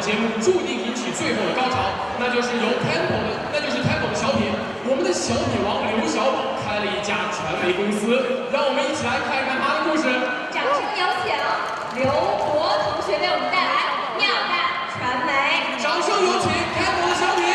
节目注定引起最后的高潮，那就是 Temple 的小品。我们的小品王刘小宝开了一家传媒公司，让我们一起来看一看他的故事。 掌声有请刘博同学为我们带来妙大传媒。 掌声有请 Temple 的小品。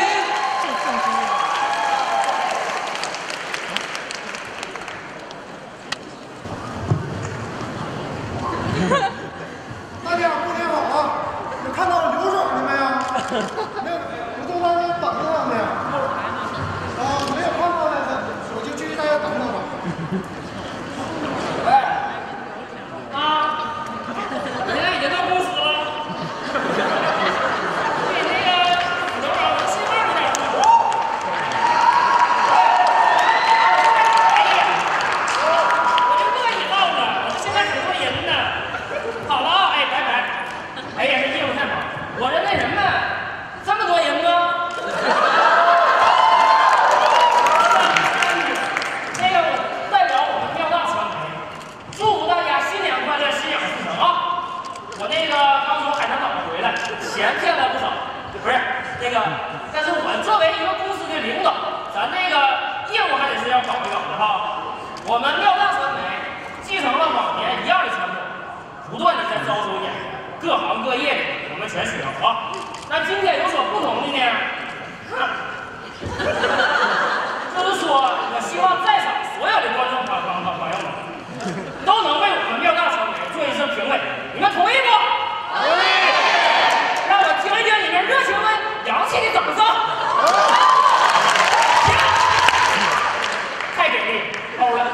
大家过年好啊！有看到刘总的没有？没有，我都在那等着呢。没有看到的，我就继续在这等等吧。 喂，你现在已经到公司了。给那个刘总信号一点。我就乐意唠了，我现在很多人呢。 好了啊，哎，拜拜。哎呀，这业务太忙，我这那什么，这么多人呢。那个，我代表我们妙大传媒，祝福大家新年快乐，心想事成啊！我那个刚从海南岛上回来，钱骗了不少，不是那个，但是我作为一个公司的领导，咱那个业务还得是要搞一搞的哈。我们妙大传媒继承了往年一样的传统。 不断的在招收演员，各行各业的我们全需要啊。那今天有所不同的呢，就是说，我希望在场所有的观众朋友们都能为我们妙大传媒做一次评委，你们同意不？同意。让我听一听你们热情的、洋气的掌声。行，太给力，欧了。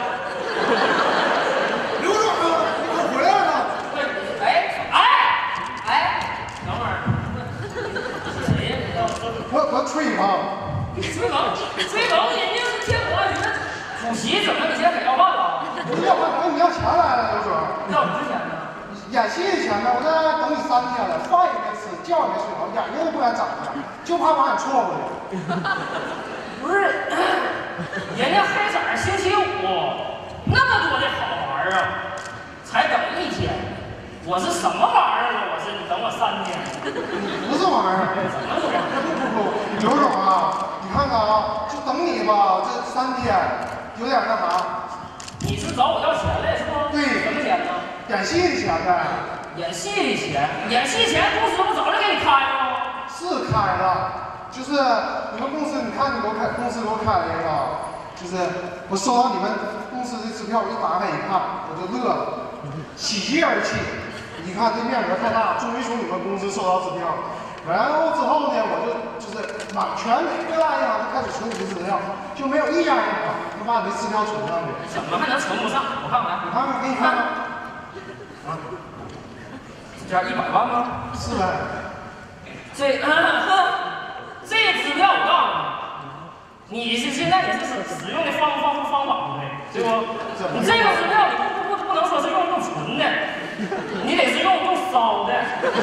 我吹吗？ 吹萌，人家是天国学主席，怎么你现在给要饭了？ 你要钱来了，刘总。 要什么钱呢？ 演戏的钱呢？我在那等你3天了，饭也没吃，觉也没睡着，眼睛都不敢睁开，就怕把你错过去。 不是，人家黑色星期5那么多的好玩啊，才等1天。我是什么玩意儿啊？我是你等我3天。 不是玩意儿， 怎么说？ 不，刘总啊，你看看啊，就等你吧，这3天有点那啥。 你是找我要钱来是不？ 对， 什么钱呢？ 演戏的钱呗。 演戏的钱，演戏钱公司不早就给你开了吗？ 是开了，就是你们公司，你看你给我开，公司给我开了一个，就是我收到你们公司的支票，我一打开一看，我就乐了，喜极而泣。一看这面额太大，终于从你们公司收到支票。 然后之后呢，我就是全各大银行都开始存你的支票，就没有一家银行能把你的支票存上去。 怎么还能存不上？我看看， 你看看，给你看看。啊， 这100万吗？ 是呗。 这个支票我告诉你，你是现在你是使用的方法不对，对不？你这个支票你不能说是用存的，你得是用烧的。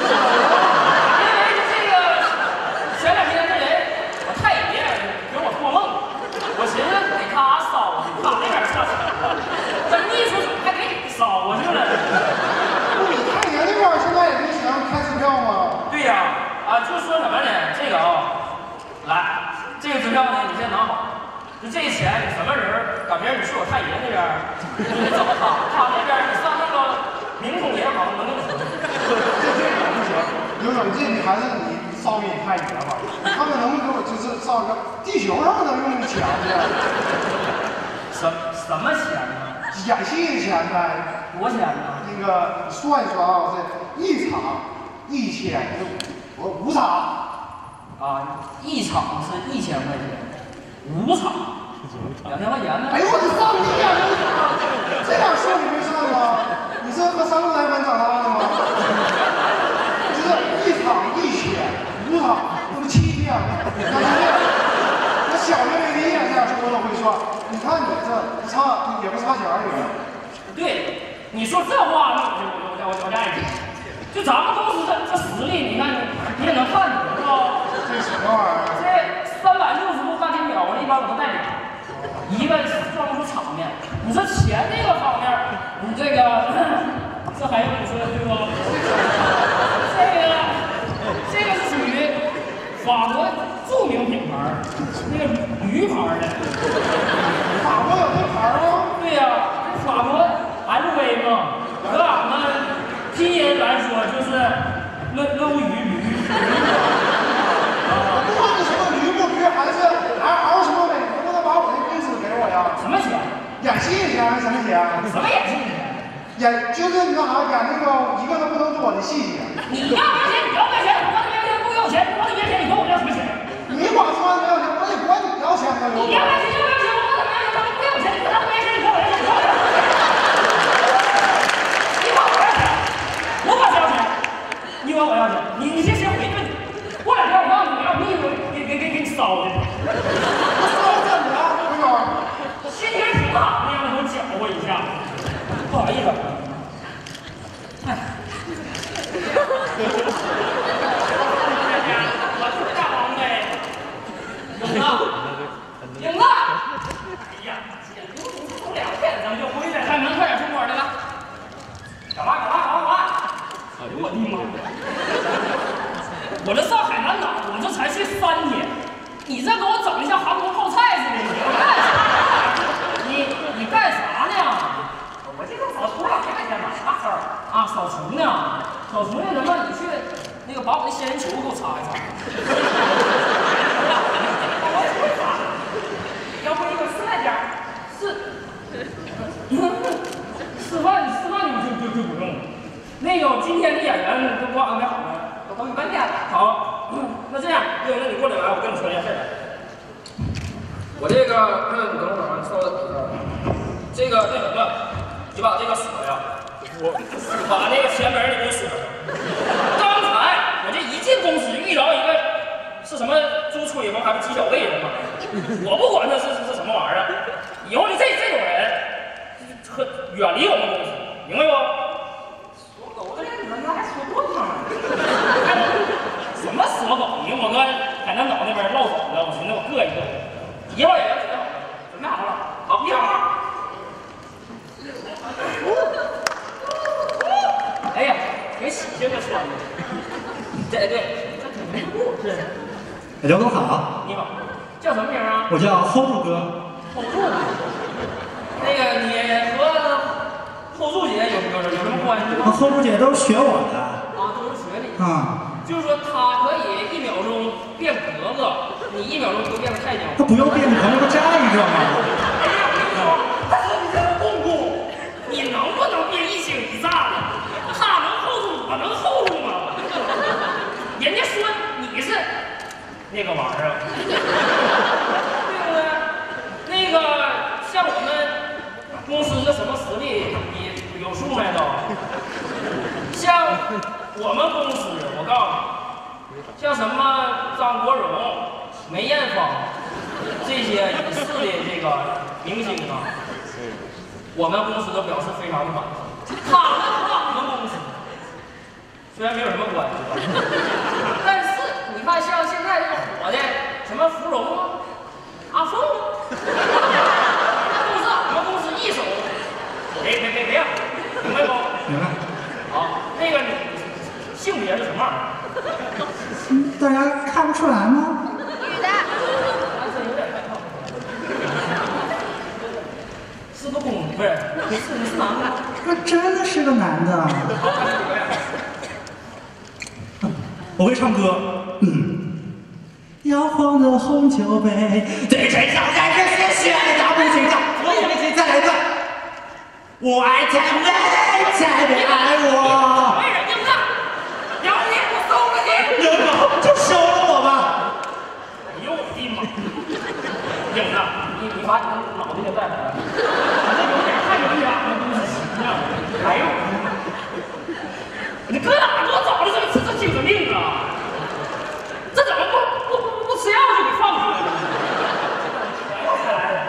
前2天这人，我太爷给我做梦，我寻思给他烧，他那边撤钱了，这秘书怎么还给你烧去了？ 不，你太爷那边现在也不行开支票吗？ 对呀，就说什么呢？这个来，这个支票呢，你先拿好。就这钱，你什么人赶明儿你去我太爷那边，你找他那边，你上那个民统银行能给你存。 不行，刘总，这你还是你。 烧给你太爷吧，你看看能不能给我就是烧一个地球上能用的钱去？ 什么钱呢？ 演戏的钱呗。 多钱呢？ 那个算一算啊，这一场1000，我5场。 啊，一场是1000块钱，5场2000块钱呢？ 哎呦我的上帝呀！这点数你没算吗？你是和3个来分长大的吗？就是一场1000，5场那不7天吗？我小学没毕业这点数我都会算。你看你这不差也不差钱儿对，你说这话那我爱听。就咱们公司这实力，你看你也能看出来是吧？ 这什么玩意儿？ 这360度半天秒，我一般我都带表，一个装不出场面。你说钱这个方面，你这个这还用你说对不？这个是法国著名品牌，那个驴牌的。 法国有这牌吗？ 对呀，这法国 LV 嘛，搁俺们拼音来说就是鳄鱼驴。 不管你什么驴不驴，还是嗷什么美，能不能把我的地址给我呀？ 什么钱？ 演戏钱还是什么钱？ 什么演戏钱？ 演就是你干啥？演那个一个都不能多的戏钱。 你要不要钱？你要不要钱？我这边钱不要钱，我这边钱你管我要什么钱？ 你管他要钱，我也管你要钱呢。 你要不要钱？要不要钱？我怎么要钱？他们不要钱，你管他们要钱，你管我要钱，你管我要钱，我管谁要钱？你管我要钱？你先回去，过两天我告诉你，我要秘书给你烧的。 烧怎么了？这个心情挺好，你让我搅和一下，不好意思。哎。英子，哎呀，走2天咱们就回来，开门快点出门来了。干嘛？哎呦我的妈！我这上海南岛，我这才去3天，你这给我整的像韩国泡菜似的，你干啥呢？我这个扫除了，看见了啥事儿啊？扫除呢？扫除那什么？你去那个把我的仙人球给我擦一擦。要不你给我示范点儿，示范你就不用了。那个今天的演员都给我安排好了，都100点了。好，那这样，那你过来我跟你说件事儿。我这个，你等会儿啊，稍等一下。这个那什么，你把这个锁呀，把那个前门你给我锁上。刚才我这一进公司遇着一个是什么朱吹吗？还是纪晓卫什么？我不管他是什么玩意儿，以后你这种人，远离我们公司，明白不？锁狗的人，你们还说多呢？什么锁狗？你我搁海南岛那边落手了，我寻思我硌一硌。一会儿也要准备好了，好，1号。哎呀，挺喜庆的穿的。对，是。 刘总好， 你好，叫什么名啊？ 我叫 hold 住哥。 hold 住。那个你和 hold 住姐有什么关系吗 ？hold 住姐都是学我的。 啊，都是学你。 就是说他可以1秒钟变格子，你1秒钟就变个菜鸟。 他不用变，你朋友不站着吗？ 哎呀，我跟你说，他说你这个公公，你能不能别一惊一乍的？他能 hold 住，我能 hold 住吗？人家说你是那个玩意儿，对不对？那个像我们公司的什么实力，你有数没都？像我们公司，我告诉你，像什么张国荣、梅艳芳这些影视的这个明星啊，我们公司都表示非常的满意。他们和我们公司虽然没有什么关系，但是你看像现在这个火的什么芙蓉啊、阿凤啊，都是我们公司一手。别，明白不？ 明白。 好，那个你性别是什么玩意儿？ 大家看不出来吗？ 女的。 这有点害怕。是个公，不是？你是男的？ 我真的是个男的。我会唱歌。摇晃的红酒杯，对谁笑在这鲜血的大步紧张。再来一段。我爱他们，才别爱我。 没人应的，要你我收了你。 扔了就收了我吧。 哎呦我的妈！英子，你把你的脑袋给带回来，这有点太远了，那东西呀！哎呦，你搁哪给我找的这精神病啊？这怎么不吃药就给放出来了？又才来的，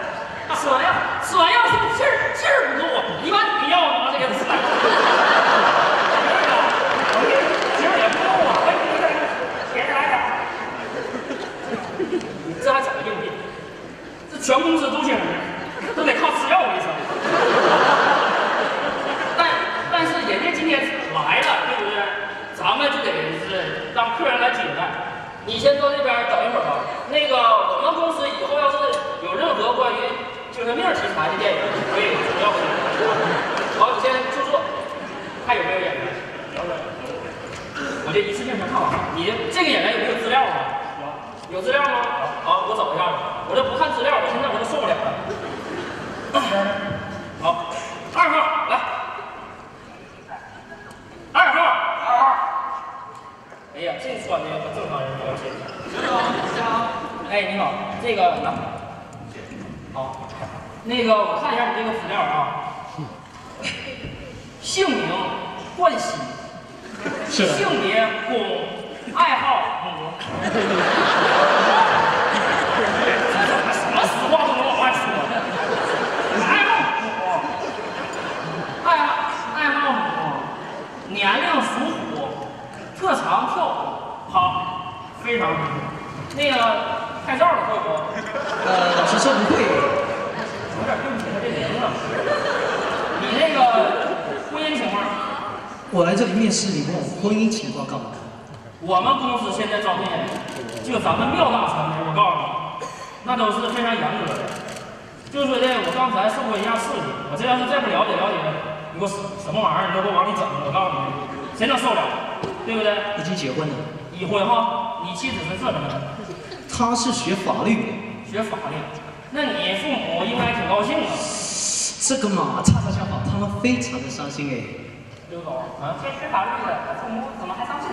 吃完药是不是气儿不够啊？你把你的药拿去给他吃。 的电影，可以主要的。好，你先就坐，看有没有演员。我这一次性全看完了。你这个演员有没有资料啊？有资料吗？好，我找一下吧。我这不看资料，我现在我都受不了了。好，2号来，2号。哎呀，这穿的和正常人比较接近。哎，你好，这个拿。好，那个我看一下你这个资料啊。姓名冠希，性别公，爱好母。什么实话都能往外说。爱好母，爱好母，年龄属虎，特长跳舞。好，非常好。那个拍照的会不？ 老师说不会。 有点对不起他这名字。你那个婚姻情况？ 我来这里面试，你问我婚姻情况干嘛？ 我们公司现在招聘人，就咱们庙大传媒，我告诉你，那都是非常严格的。就是说的，我刚才受过一下刺激，我这要是再不了解，你给我什么玩意儿，你都给我往里整，我告诉你，谁能受了？对不对？ 已经结婚了。 已婚哈？你妻子是做什么的？ 他是学法律的。 学法律，那你父母应该挺高兴的。 这个嘛，恰恰相反，他们非常的伤心哎。 刘总啊，学法律的，父母怎么还伤心？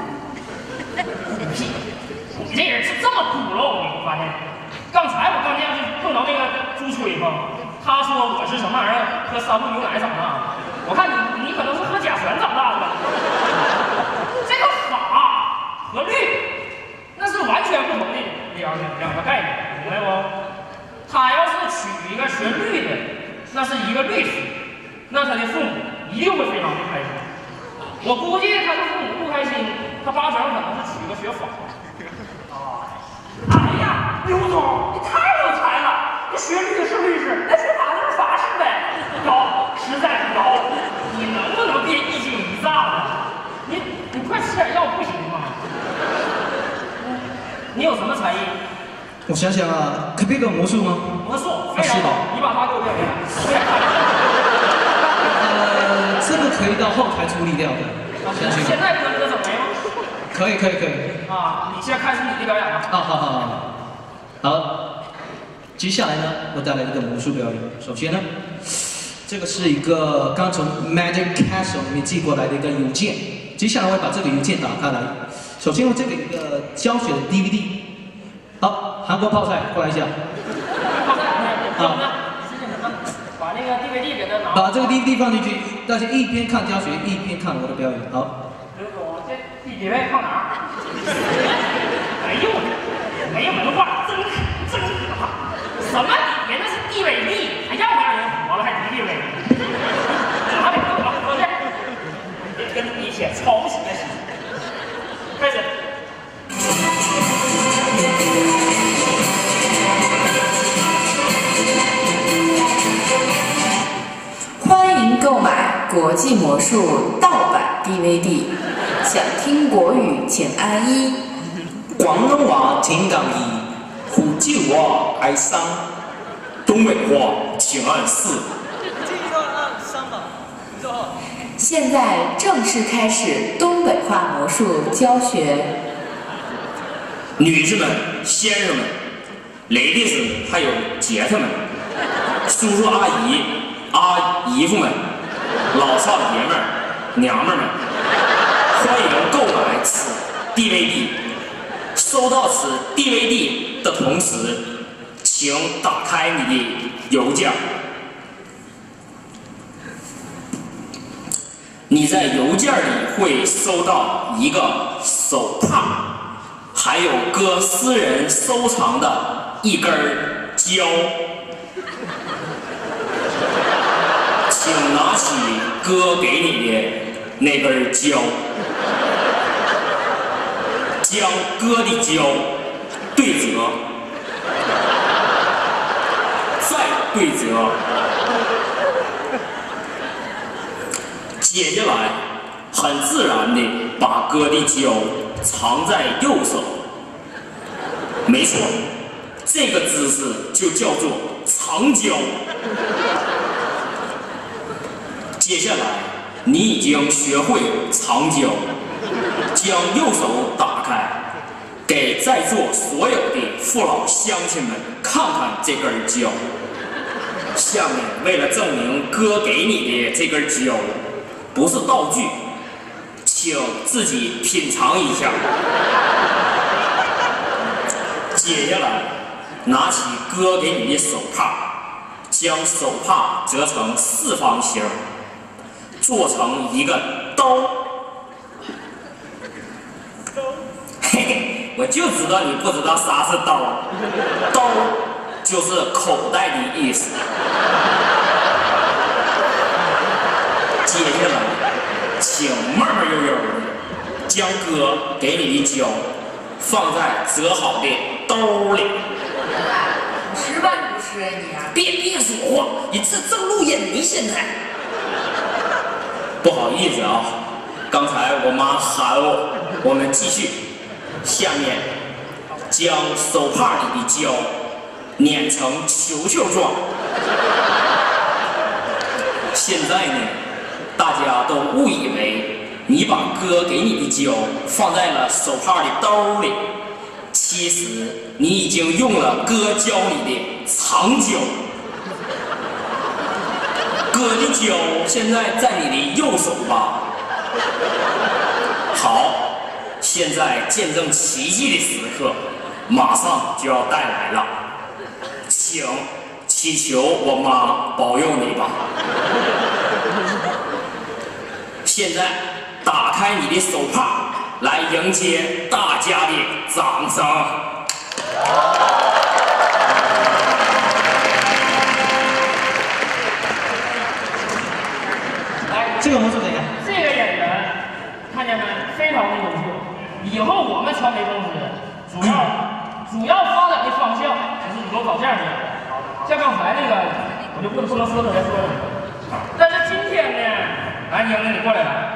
你这人是这么孤陋，你发现？刚才我刚进去碰到那个朱吹风，他说我是什么玩意儿，喝3鹿牛奶长大。我看你可能是喝甲醛长大的吧？这个法和律那是完全不同的两个概念，明白不？他要是娶一个学律的，那是一个律师，那他的父母一定会非常的开心。我估计他的父母不开心，他8成可能是娶一个学法的。哎呀，刘总，你太有才了！你学律是律师，那学法就是法师呗，高，实在是高。你能不能别一惊一乍的？你快吃点药不行吗？你有什么才艺？ 我想想啊，可变个魔术吗？ 魔术非常好，你把它给我表演。 这个可以到后台处理掉的。 现在不能搁整没吗？ 可以。 啊，你现在开始你的表演吧。 好，接下来呢，我带来一个魔术表演。首先呢，这个是一个刚从 Magic Castle 里面寄过来的一个邮件。接下来我会把这个邮件打开来。首先我这个一个教学的 DVD。好，韩国泡菜过来一下。 泡菜，好，把那个 DVD 给他拿。 把这个 DVD 放进去，大家一边看教学一边看我的表演。好。 刘总，这第几位放哪儿？哎呦，没文化，真可怕！什么底下那是DVD，还让不让人活了？还DVD？哪里够了？说这，跟你一起抄袭那是。开始。 欢迎购买国际魔术盗版 DVD， 想听国语请按1， 广东话请按2，福建话按3，东北话请按4。 现在正式开始东北话魔术教学。 女士们、先生们、ladies 还有姐她们、叔叔阿姨、姨夫们、老少爷们儿、娘们儿们，欢迎购买此 DVD。收到此 DVD 的同时，请打开你的邮件。你在邮件里会收到一个手帕，还有哥私人收藏的一根胶。请拿起哥给你的那根胶，将哥的胶对折，再对折，接下来很自然的把哥的胶藏在右手。没错，这个姿势就叫做藏胶。 接下来，你已经学会藏胶，将右手打开，给在座所有的父老乡亲们看看这根胶。下面，为了证明哥给你的这根胶不是道具，请自己品尝一下。接下来，拿起哥给你的手帕，将手帕折成四方形，做成一个兜。嘿嘿，我就知道你不知道啥是兜。兜就是口袋的意思。接下来，请慢慢悠悠的将哥给你的胶放在折好的兜里。 吃吧不吃啊你啊！ 别说话，你这正录音呢，现在。不好意思啊，刚才我妈喊我们继续。下面将手帕里的胶碾成球球状。现在呢，大家都误以为你把哥给你的胶放在了手帕的兜里，其实你已经用了哥胶里的藏胶。哥的胶现在在你的右手吧？好，现在见证奇迹的时刻马上就要带来了，请祈求我妈保佑你吧。现在打开你的手帕，来迎接大家的掌声。 这个魔术怎样？ 这个演员看见没？非常的优秀。以后我们传媒公司主要发展的方向就是以后找这样的演员。像刚才那个，我就不能说特别说了。但是今天呢，来，英子你过来了。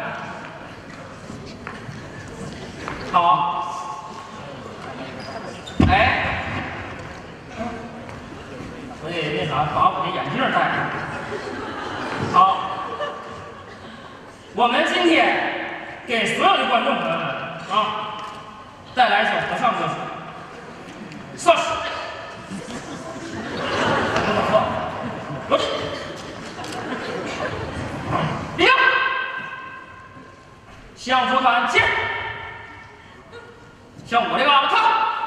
好。哎，我得那啥，把我的眼镜戴上。好。我们今天给所有的观众朋友们啊，带来一首合唱歌曲，算是有请，立正，向左看齐，向我这个看。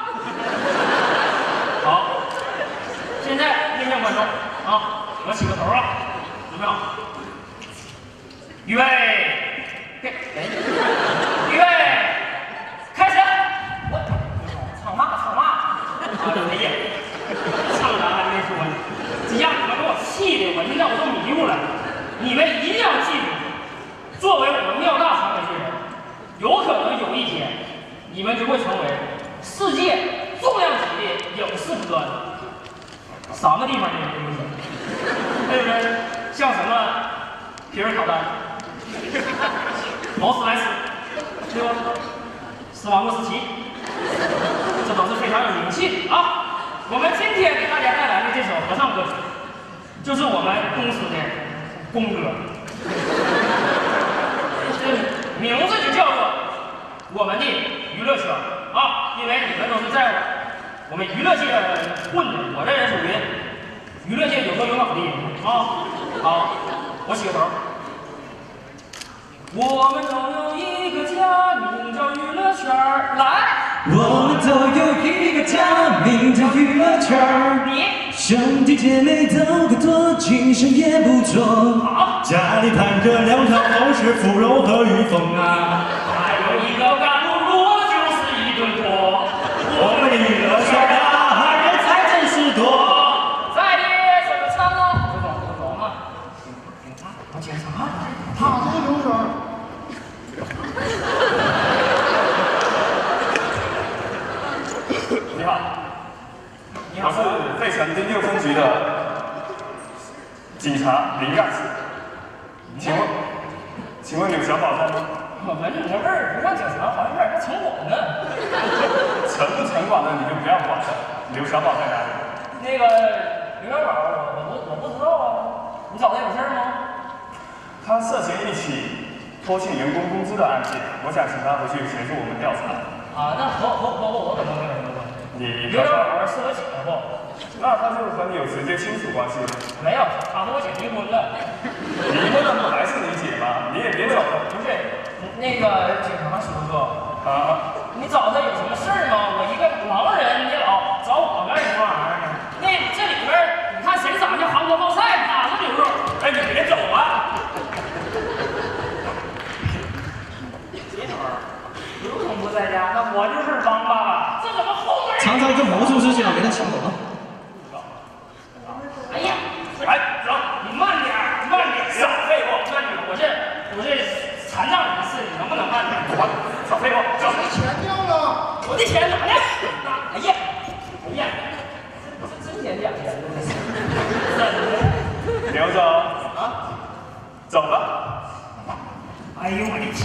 好，现在面向观众啊，我起个头啊，准备好。预备，预备，开始！我唱嘛？哎呀，唱啥还没说呢，这让你们给我气的，我现在我都迷糊了。你们一定要记住，作为我们庙大传媒学人，有可能有一天，你们就会成为世界重量级的影视歌手。啥个地方的影视？对不对？像什么皮尔考丹。劳斯莱斯，对吧？斯瓦洛斯奇，这都是非常有名气的啊！我们今天给大家带来的这首合唱歌曲，就是我们公司的公歌，名字就叫做我们的娱乐圈啊！因为你们都是在我们娱乐界混的，我这人属于娱乐界有头有脑的人啊！好，我起个头。我们都有一个家，名叫娱乐圈儿。来， 我们都有一个家，名叫娱乐圈儿。 你兄弟姐妹都不多，精神也不错。 好， 家里盘着两条都是芙蓉和玉凤啊。 还有一个干露露，就是一顿锅。 我们的娱乐圈啊，人才真是多。 在的怎么唱啊？不懂啊？我接着唱啊。 他这个流程。 你好，我是费城第6分局的警察林干事，请问有小宝在吗？ 我闻着你的味儿，不像警察，好像有点像城管呢。 城不城管的你就不要管了。刘小宝在哪里？ 那个刘小宝，我不知道啊。你找他有事吗？ 他他涉嫌一起拖欠员工工资的案件，我想请他回去协助我们调查。 啊，那我可能没有什么关系。 你有点儿适合请了不？ 那他就和你有直接亲属关系了？ 没有，他和我姐离婚了。 离婚了不还是你姐吗？你也别走了。 不是，那个警察叔叔啊， 你找他有什么事儿吗？我一个盲人，你老找我干什么玩意儿呢？那这里边你看谁长得像韩国泡菜，哪个牛肉？ 哎，你别走啊！ 这会儿刘总不在家，那我就是帮爸爸。这怎么后面？ 常常一个魔术师想给他抢走了。 哎呀，哎，走，你慢点儿，慢点儿，少废话，慢点儿，我这残障人士，你能不能慢点儿？少废话，走。 钱掉了， 我的钱哪呢？哎呀，哎呀，这真捡2千。 刘总啊，走吧。 哎呦我的天！